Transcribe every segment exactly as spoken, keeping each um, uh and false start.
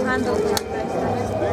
trabajando con la empresa.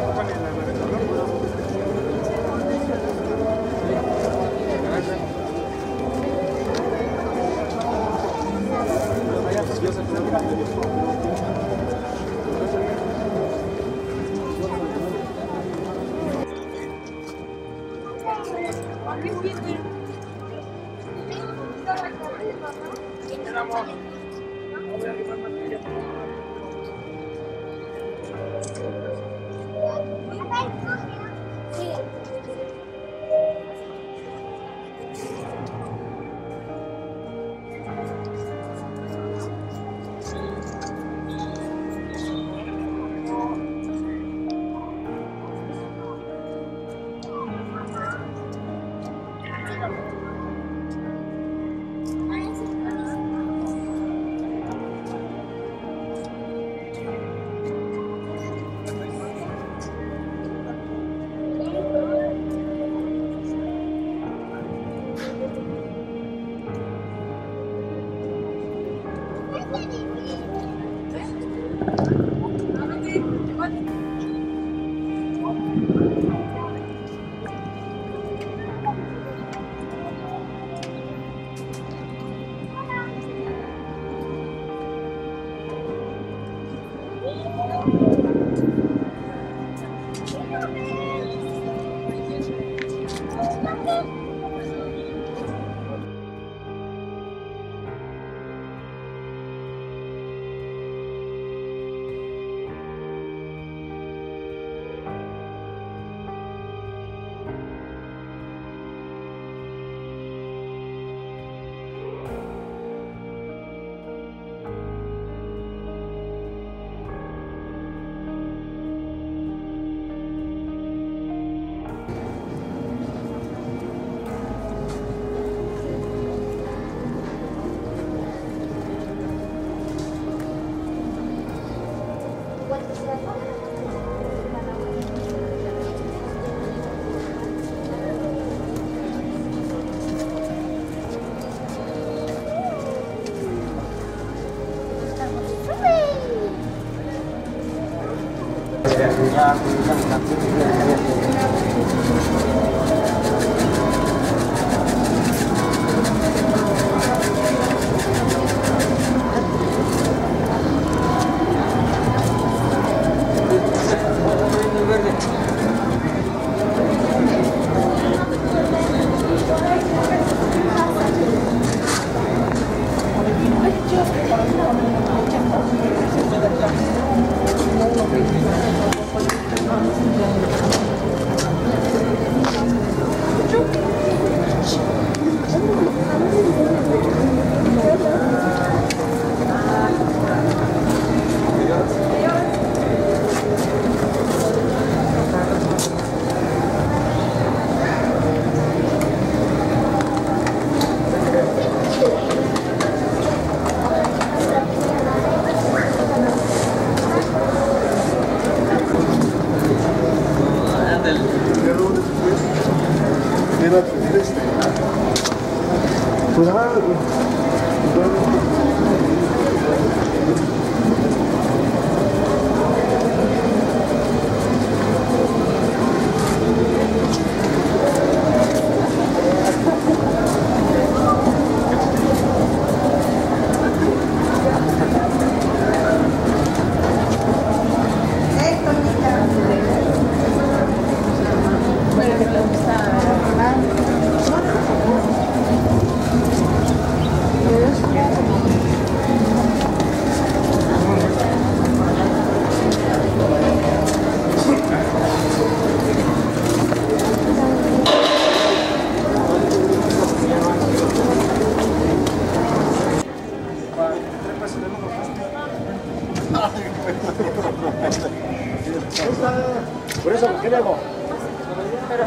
Por eso, ¿qué le hago? Pero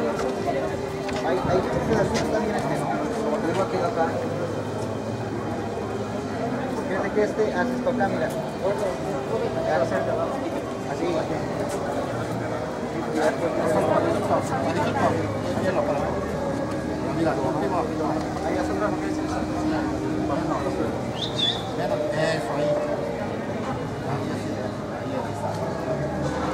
hay, hay pedacito también este, como te digo aquí acá. Fíjate que este hace esto acá, mira. Así. Ahí asombra lo que dice eso. Eso ahí.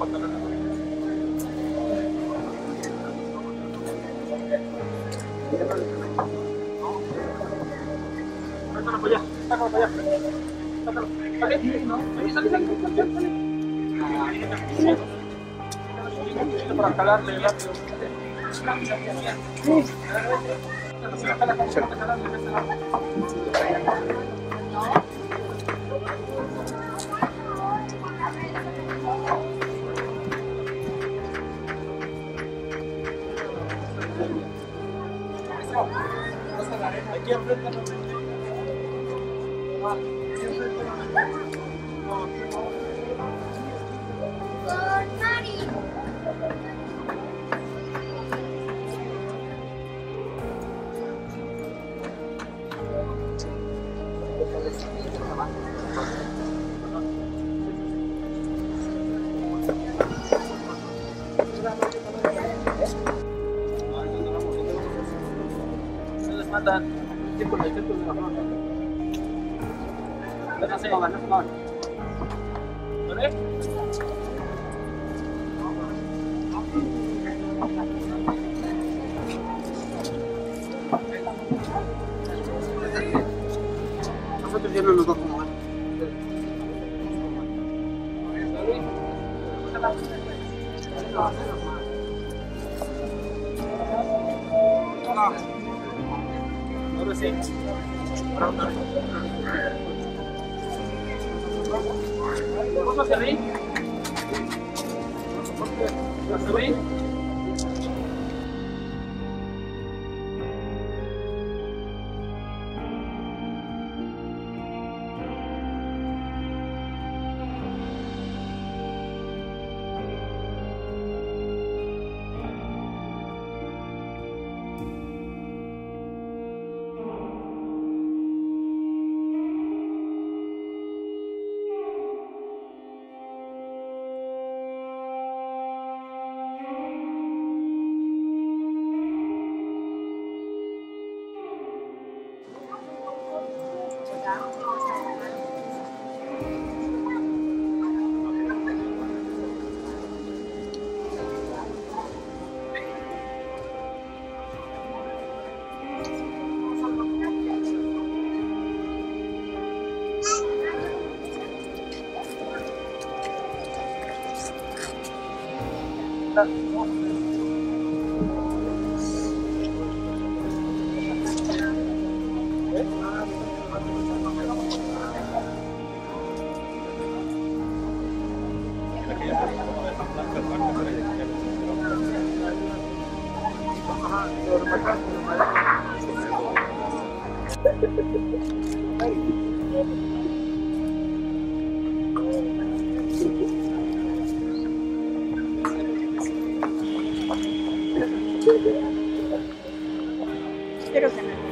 Para calarle el aquí enfrente. Matan tiempo de tiempo de la mano. No se muevan, no se muevan. ¿Vale? Nosotros ya no nos vamos a mover. Ahora sí. Vamos hacia ahí. Hacia ahí. Espero que no.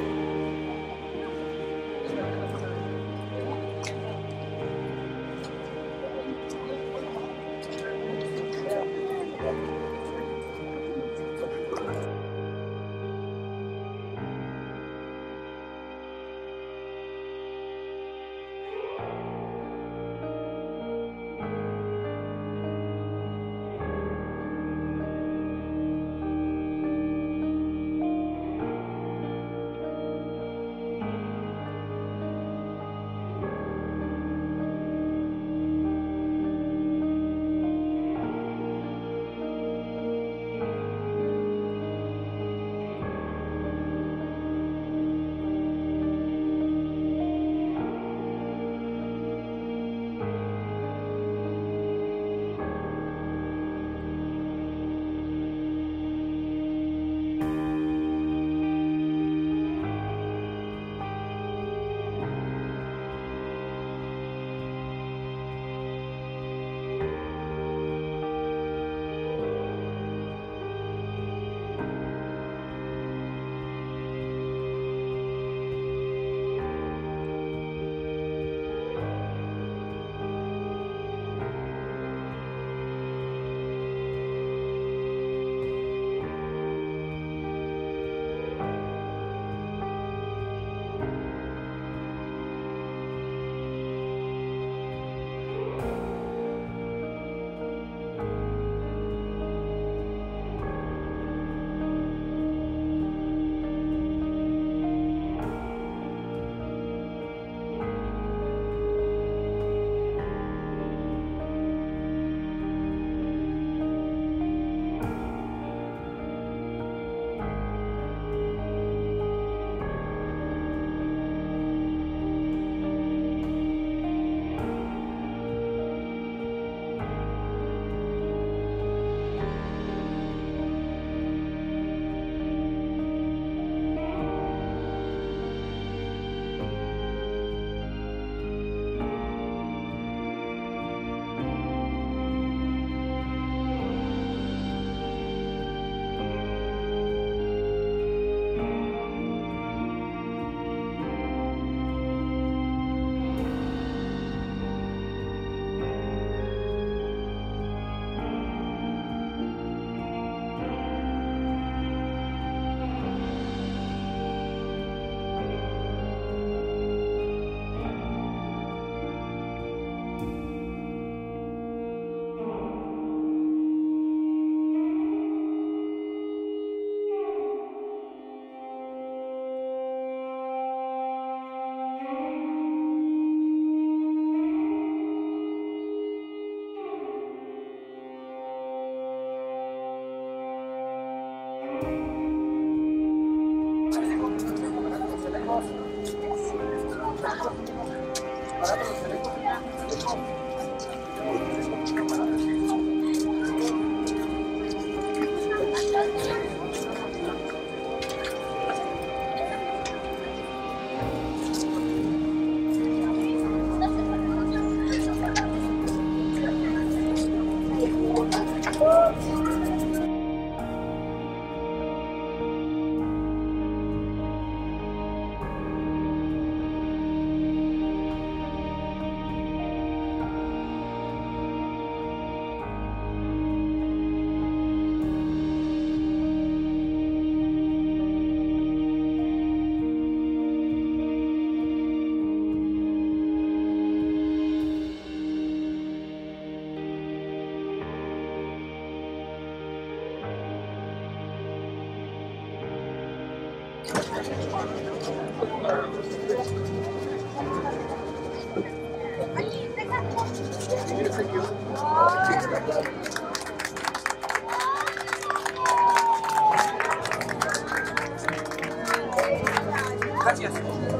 Gracias.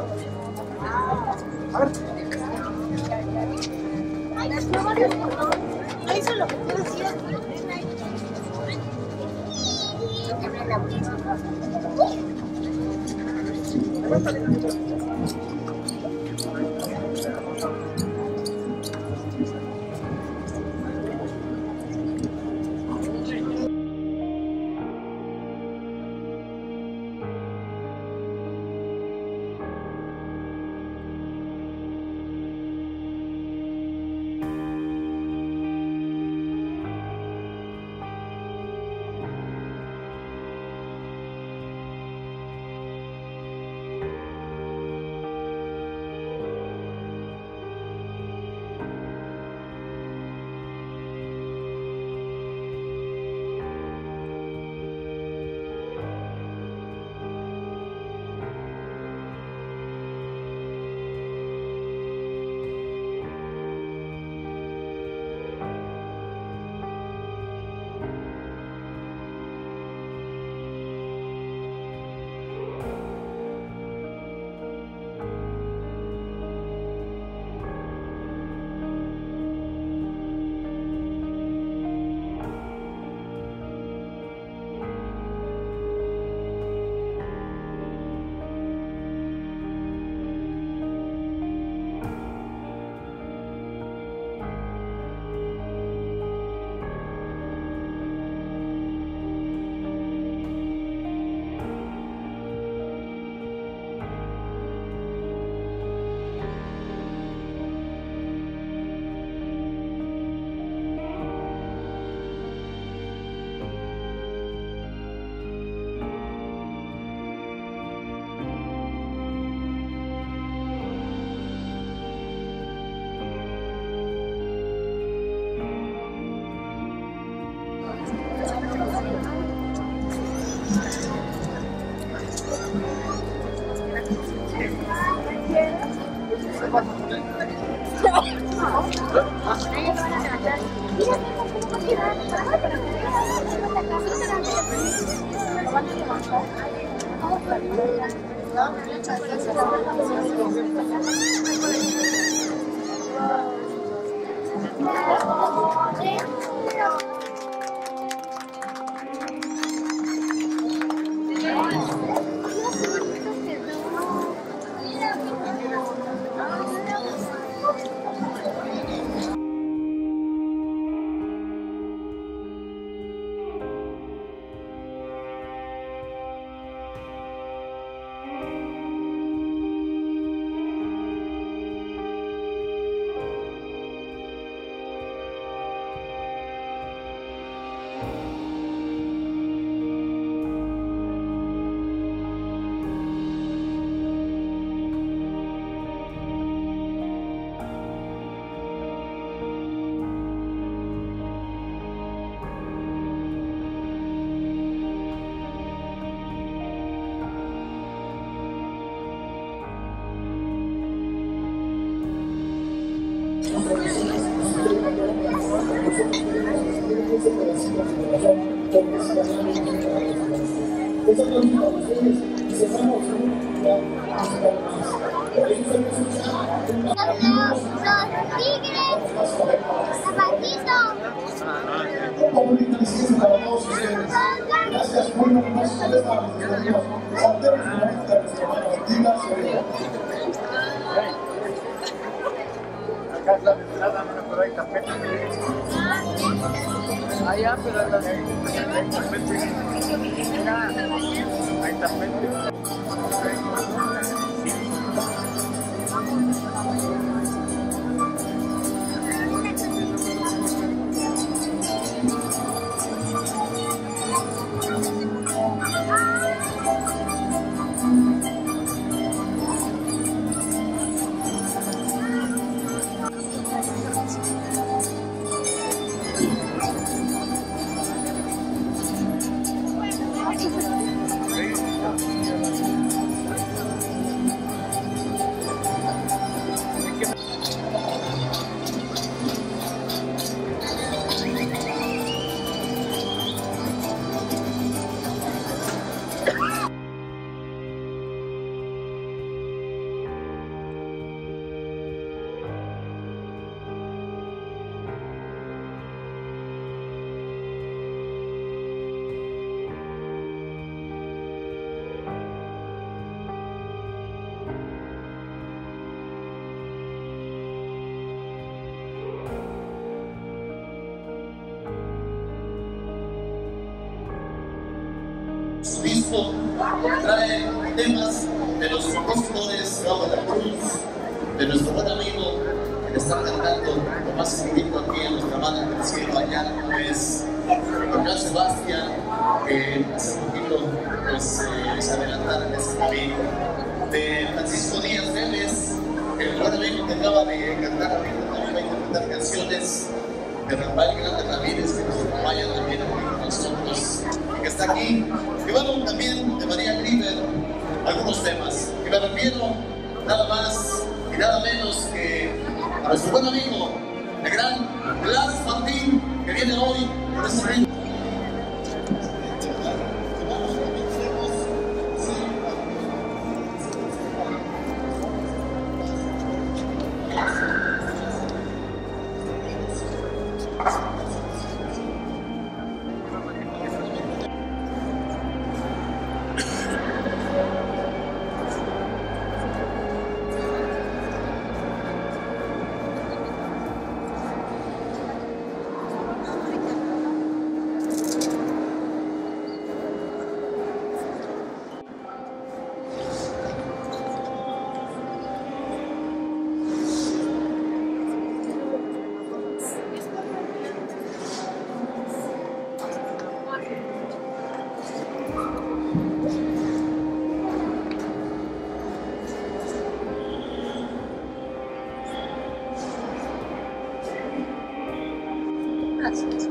A ver. No hizo lo que tú decías. Esa Gracias, muy Acá es la entrada, pero hay tapete. Allá, pero la de hay tapete. Mira, hay tapete. Su disco trae temas de los compositores Raúl de la Cruz, de nuestro buen amigo que está cantando lo más escrito aquí en nuestra banda en el cielo allá, es Don Sebastián, que hace poquito pues, eh, se adelantaron en ese camino, de Francisco Díaz Vélez, el buen amigo que acaba de cantar ahorita, también va a interpretar canciones de Rafael Grande Ramírez, que nos acompaña también aquí con nosotros, que está aquí, y bueno, también de María Grieber, algunos temas, y me refiero nada más y nada menos que a nuestro buen amigo, el gran Blas Martín, que viene hoy por este ritmo. Gracias.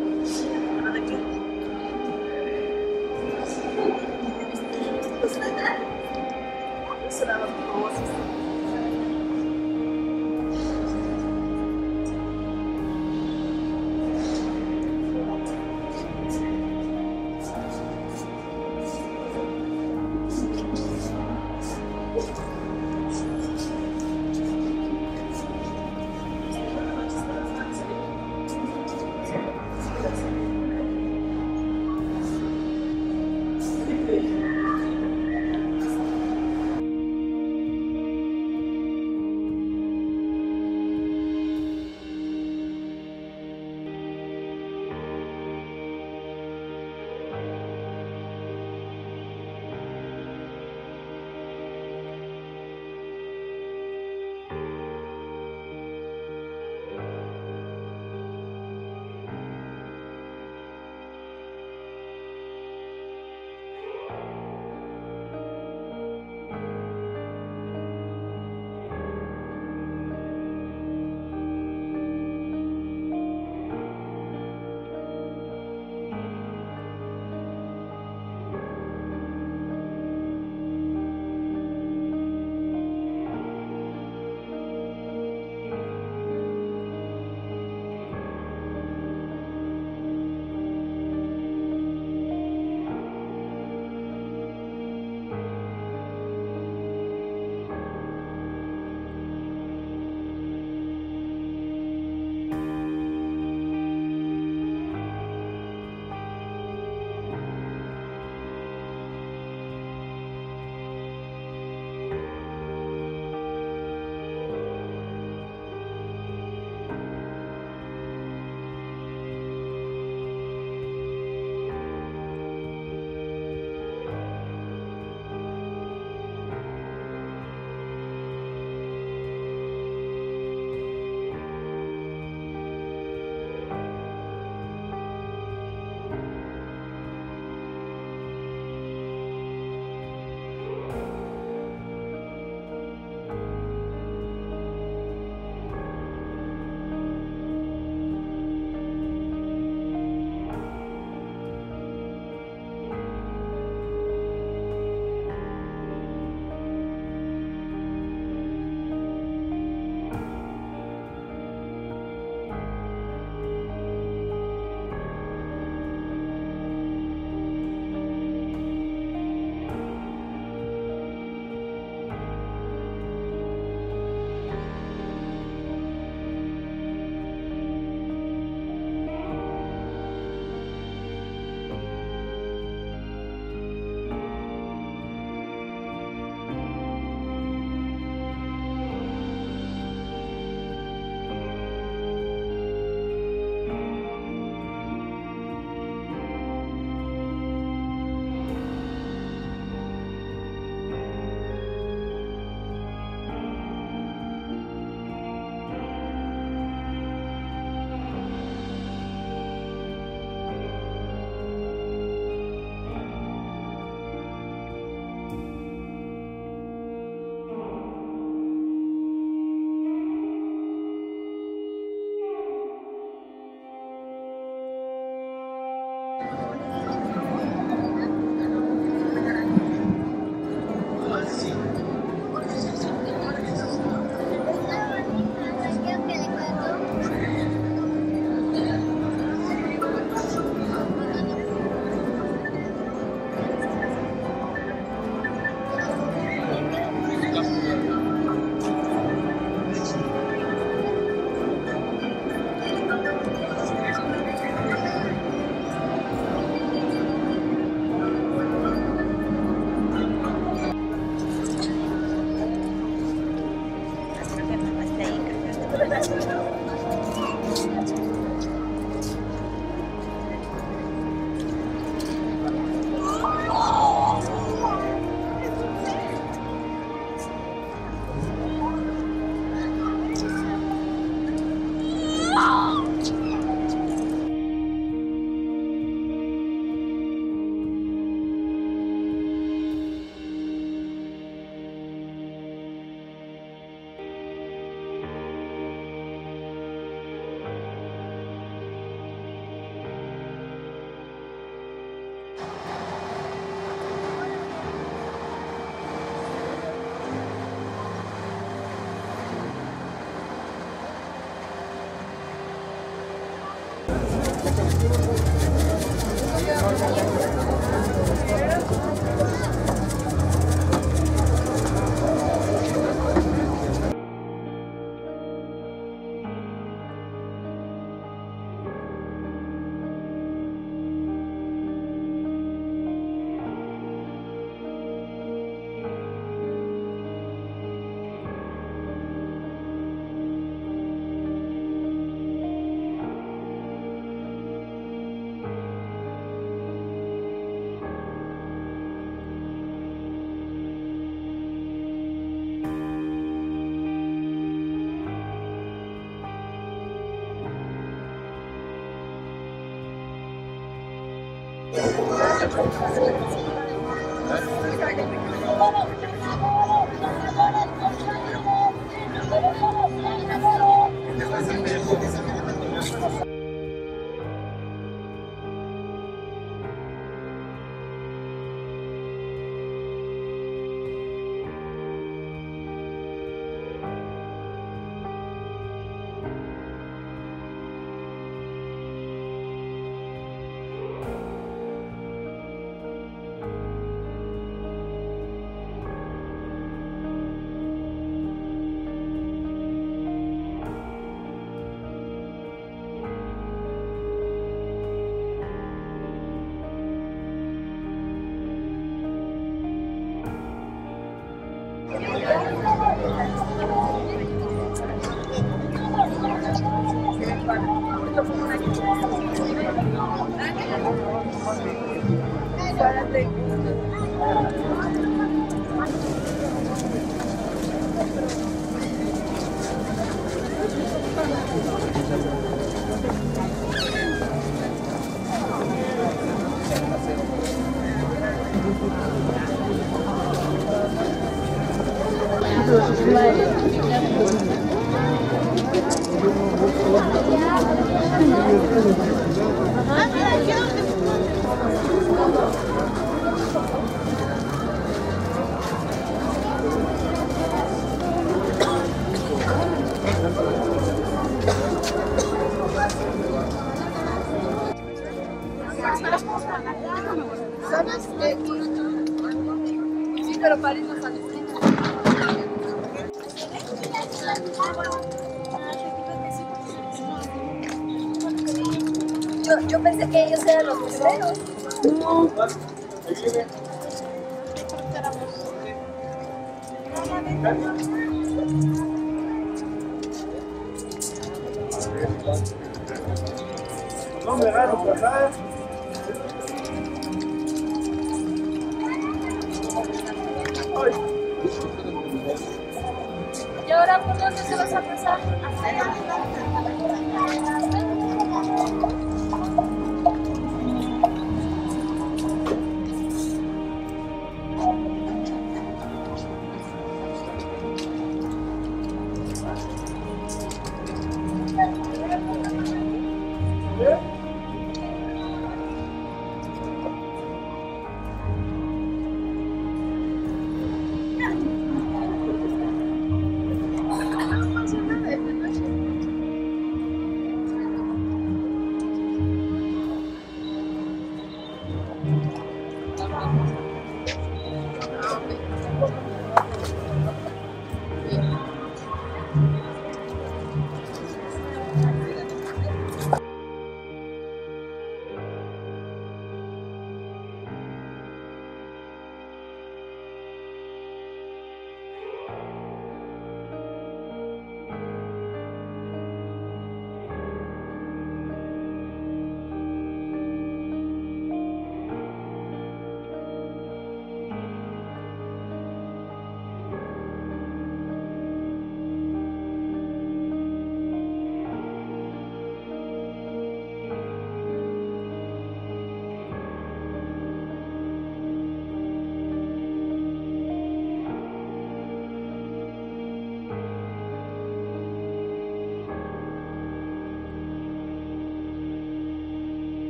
Sí, pero París no sale. Yo, yo pensé que ellos eran los primeros. No. No me gano pasar. ¿Y ahora por dónde se vas a pasar?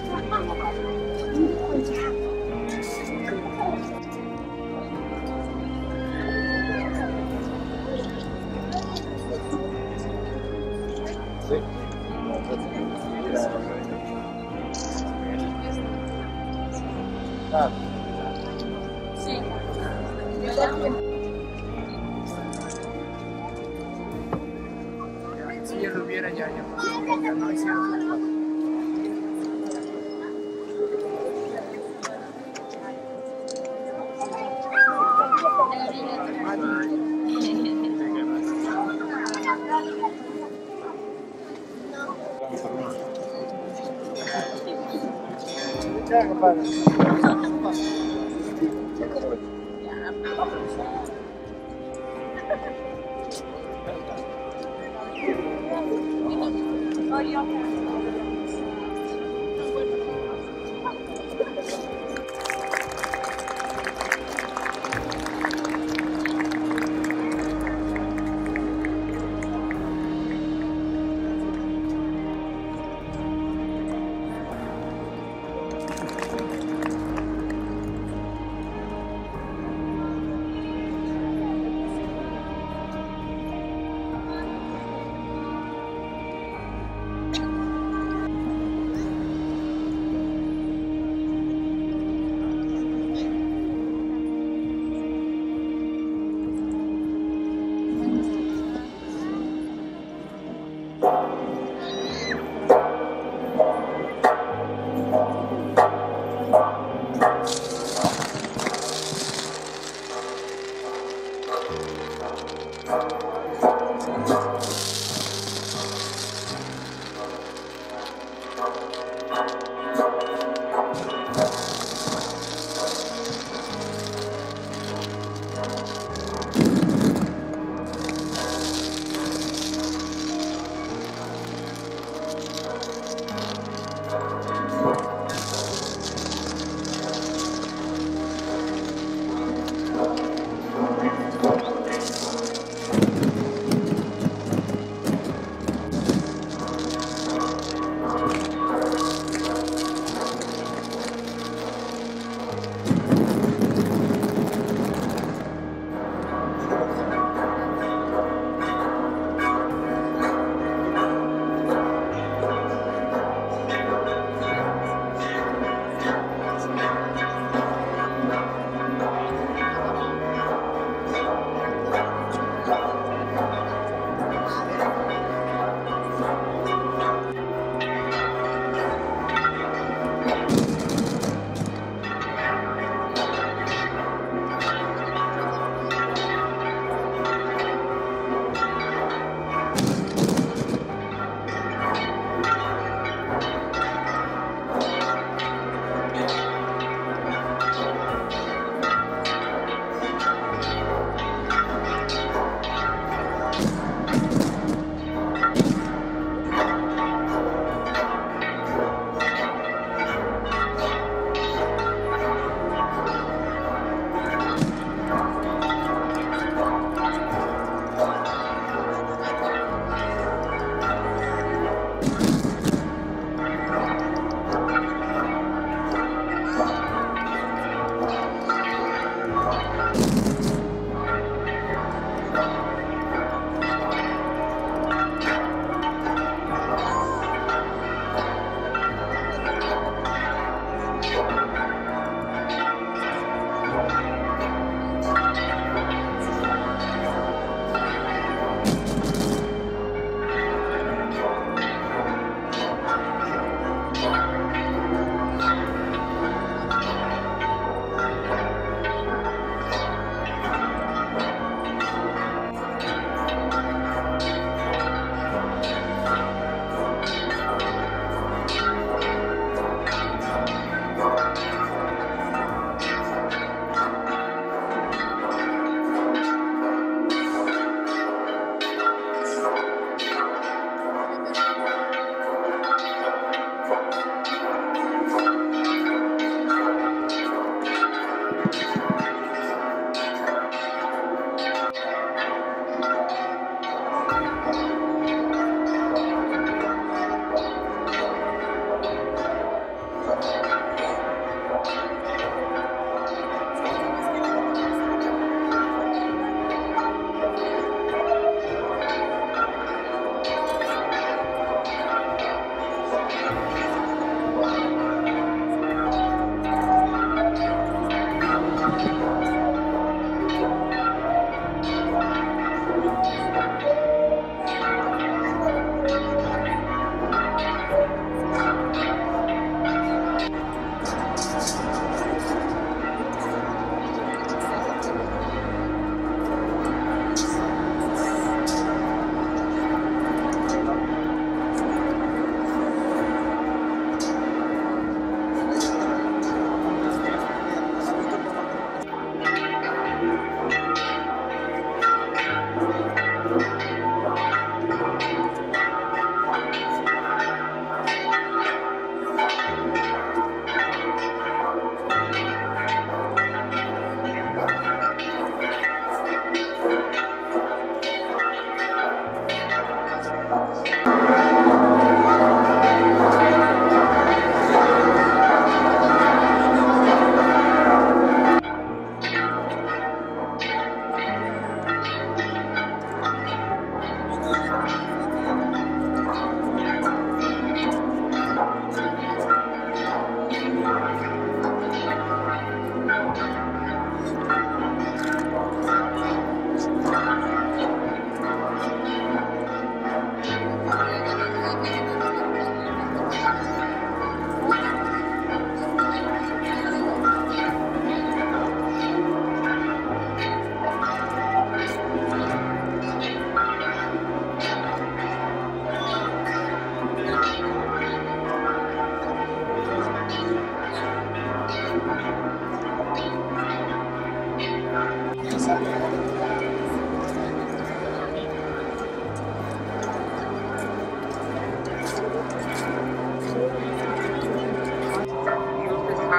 Sí. Yo también. Si yo lo hubiera ya llamado, ya no hicieron.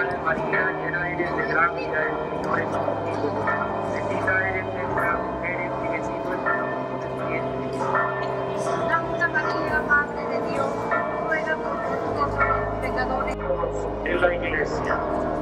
salve María, llena eres de gracia, el Señor es contigo. Bendita eres entre las mujeres y bendito es el fruto de tu vientre. Santa María, Madre de Dios, ruega por nosotros los pecadores. En la iglesia,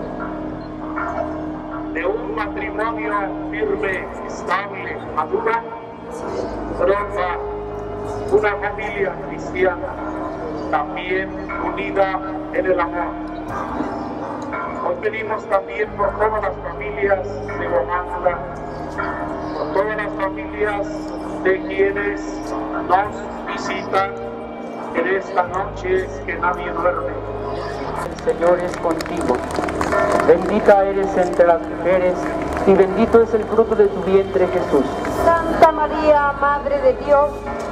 de un matrimonio firme, estable, maduro, brota una familia cristiana, también unida en el amor. Hoy pedimos también por todas las familias de Guamantla, por todas las familias de quienes nos visitan en esta noche que nadie duerme. El Señor es contigo. Bendita eres entre las mujeres y bendito es el fruto de tu vientre, Jesús. Santa María, Madre de Dios,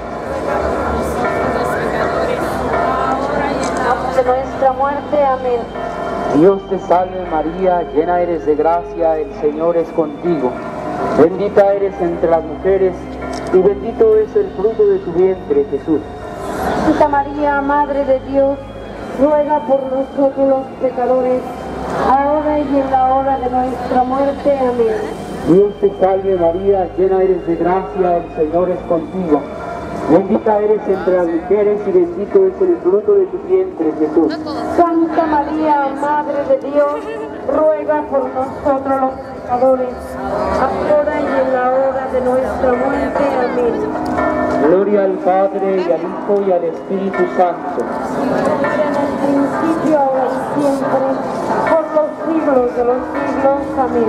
de nuestra muerte. Amén. Dios te salve María, llena eres de gracia, el Señor es contigo. Bendita eres entre las mujeres y bendito es el fruto de tu vientre, Jesús. Santa María, Madre de Dios, ruega por nosotros los pecadores, ahora y en la hora de nuestra muerte. Amén. Dios te salve María, llena eres de gracia, el Señor es contigo. Bendita eres entre las mujeres y bendito es el fruto de tu vientre, Jesús. Santa María, Madre de Dios, ruega por nosotros los pecadores, ahora y en la hora de nuestra muerte. Amén. Gloria al Padre, y al Hijo, y al Espíritu Santo. En el principio, ahora y siempre, por los siglos de los siglos. Amén.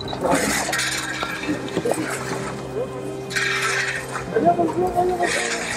Gracias.